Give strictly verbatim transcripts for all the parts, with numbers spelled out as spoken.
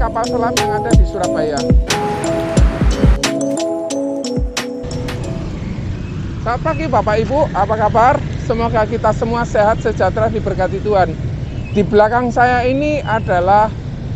kapal selam yang ada di Surabaya. Selamat pagi Bapak Ibu, apa kabar? Semoga kita semua sehat, sejahtera, diberkati Tuhan. Di belakang saya ini adalah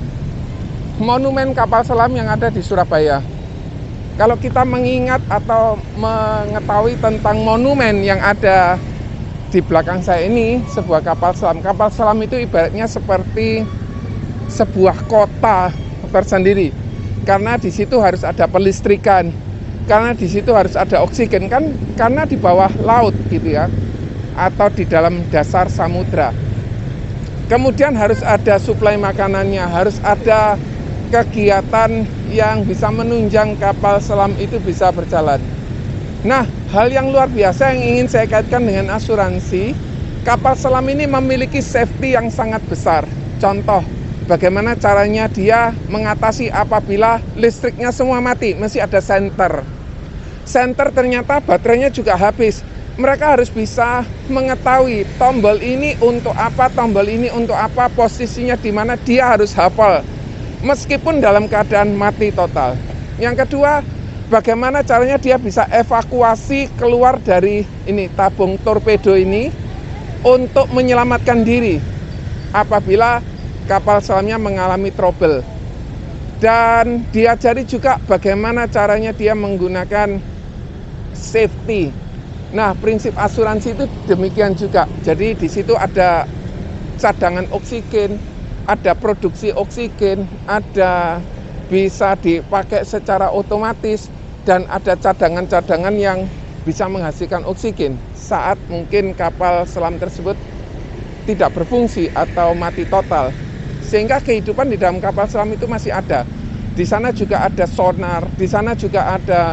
monumen kapal selam yang ada di Surabaya. Kalau kita mengingat atau mengetahui tentang monumen yang ada di belakang saya ini, sebuah kapal selam. Kapal selam itu ibaratnya seperti sebuah kota tersendiri. Karena di situ harus ada pelistrikan, karena di situ harus ada oksigen, kan karena di bawah laut gitu ya, atau di dalam dasar samudra. Kemudian harus ada suplai makanannya, harus ada kegiatan yang bisa menunjang kapal selam itu bisa berjalan. Nah, hal yang luar biasa yang ingin saya kaitkan dengan asuransi, kapal selam ini memiliki safety yang sangat besar. Contoh, bagaimana caranya dia mengatasi apabila listriknya semua mati, masih ada senter. Senter ternyata baterainya juga habis. Mereka harus bisa mengetahui tombol ini untuk apa, tombol ini untuk apa, posisinya di mana, dia harus hafal. Meskipun dalam keadaan mati total. Yang kedua, bagaimana caranya dia bisa evakuasi keluar dari ini tabung torpedo ini untuk menyelamatkan diri apabila kapal selamnya mengalami trouble. Dan diajari juga bagaimana caranya dia menggunakan safety. Nah, prinsip asuransi itu demikian juga. Jadi di situ ada cadangan oksigen, ada produksi oksigen, ada bisa dipakai secara otomatis, dan ada cadangan-cadangan yang bisa menghasilkan oksigen saat mungkin kapal selam tersebut tidak berfungsi atau mati total. Sehingga kehidupan di dalam kapal selam itu masih ada. Di sana juga ada sonar, di sana juga ada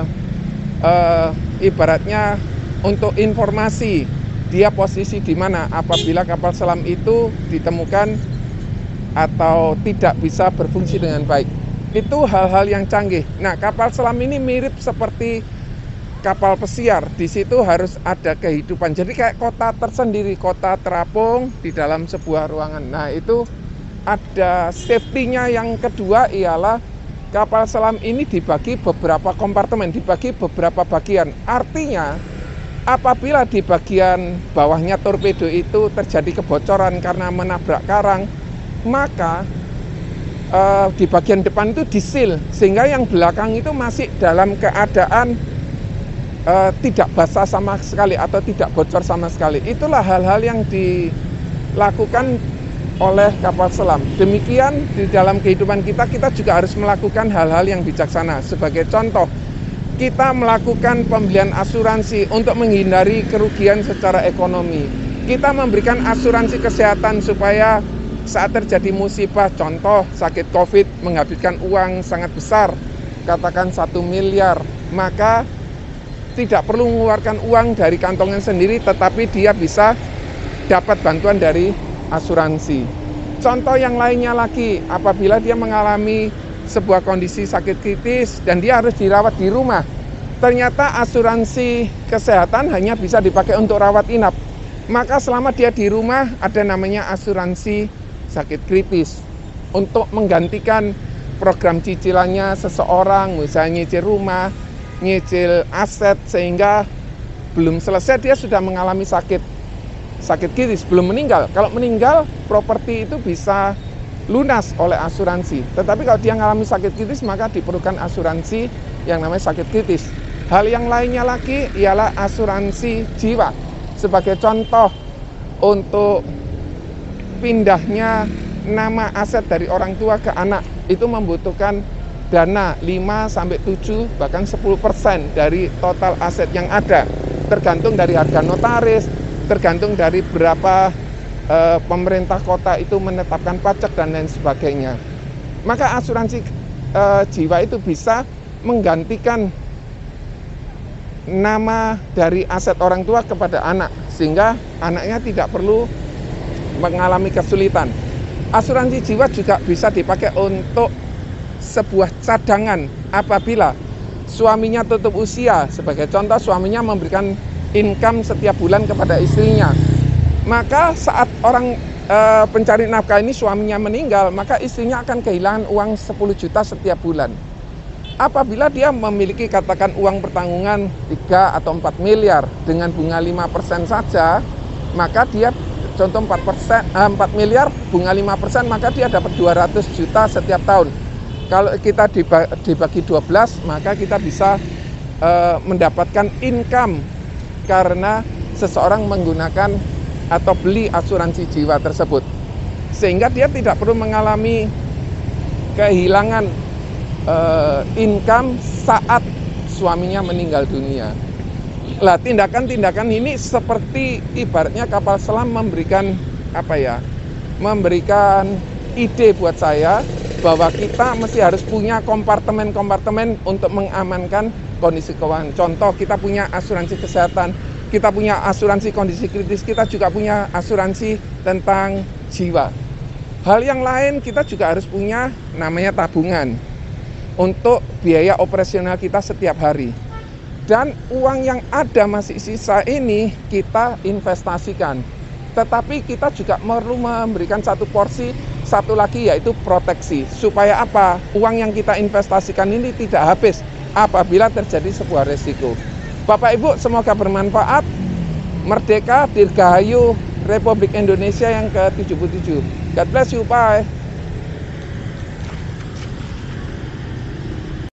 uh, ibaratnya untuk informasi dia posisi di mana apabila kapal selam itu ditemukan atau tidak bisa berfungsi dengan baik. Itu hal-hal yang canggih. Nah, kapal selam ini mirip seperti kapal pesiar. Di situ harus ada kehidupan. Jadi kayak kota tersendiri, kota terapung di dalam sebuah ruangan. Nah, itu ada safety-nya. Yang kedua ialah kapal selam ini dibagi beberapa kompartemen, dibagi beberapa bagian. Artinya, apabila di bagian bawahnya torpedo itu terjadi kebocoran karena menabrak karang, maka uh, di bagian depan itu disil, sehingga yang belakang itu masih dalam keadaan uh, tidak basah sama sekali atau tidak bocor sama sekali. Itulah hal-hal yang dilakukan oleh kapal selam. Demikian di dalam kehidupan kita, kita juga harus melakukan hal-hal yang bijaksana. Sebagai contoh, kita melakukan pembelian asuransi untuk menghindari kerugian secara ekonomi. Kita memberikan asuransi kesehatan supaya saat terjadi musibah, contoh sakit COVID, menghabiskan uang sangat besar, katakan satu miliar, maka tidak perlu mengeluarkan uang dari kantongnya sendiri, tetapi dia bisa dapat bantuan dari asuransi. Contoh yang lainnya lagi, apabila dia mengalami sebuah kondisi sakit kritis dan dia harus dirawat di rumah, ternyata asuransi kesehatan hanya bisa dipakai untuk rawat inap, maka selama dia di rumah ada namanya asuransi sakit kritis untuk menggantikan program cicilannya seseorang, misalnya nyicil rumah, nyicil aset, sehingga belum selesai dia sudah mengalami sakit sakit kritis, belum meninggal. Kalau meninggal, properti itu bisa lunas oleh asuransi. Tetapi kalau dia mengalami sakit kritis, maka diperlukan asuransi yang namanya sakit kritis. Hal yang lainnya lagi ialah asuransi jiwa. Sebagai contoh, untuk pindahnya nama aset dari orang tua ke anak itu membutuhkan dana lima sampai tujuh bahkan sepuluh persen dari total aset yang ada, tergantung dari harga notaris, tergantung dari berapa e, pemerintah kota itu menetapkan pajak dan lain sebagainya. Maka asuransi e, jiwa itu bisa menggantikan nama dari aset orang tua kepada anak, sehingga anaknya tidak perlu mengalami kesulitan. Asuransi jiwa juga bisa dipakai untuk sebuah cadangan apabila suaminya tutup usia. Sebagai contoh, suaminya memberikan income setiap bulan kepada istrinya. Maka saat orang eh, pencari nafkah ini suaminya meninggal, maka istrinya akan kehilangan uang sepuluh juta setiap bulan. Apabila dia memiliki katakan uang pertanggungan tiga atau empat miliar dengan bunga lima persen saja, maka dia contoh empat persen, eh, empat miliar bunga lima persen, maka dia dapat dua ratus juta setiap tahun. Kalau kita dibagi dua belas, maka kita bisa eh, mendapatkan income karena seseorang menggunakan atau beli asuransi jiwa tersebut. Sehingga dia tidak perlu mengalami kehilangan uh, income saat suaminya meninggal dunia. Lah, tindakan-tindakan ini seperti ibaratnya kapal selam memberikan apa ya? Memberikan ide buat saya bahwa kita mesti harus punya kompartemen-kompartemen untuk mengamankan kondisi keuangan. Contoh, kita punya asuransi kesehatan, kita punya asuransi kondisi kritis, kita juga punya asuransi tentang jiwa. Hal yang lain kita juga harus punya namanya tabungan untuk biaya operasional kita setiap hari. Dan uang yang ada masih sisa ini kita investasikan. Tetapi kita juga perlu memberikan satu porsi, satu lagi yaitu proteksi. Supaya apa? Uang yang kita investasikan ini tidak habis apabila terjadi sebuah resiko. Bapak Ibu, semoga bermanfaat. Merdeka, Dirgahayu Republik Indonesia yang ke tujuh puluh tujuh. God bless you, bye.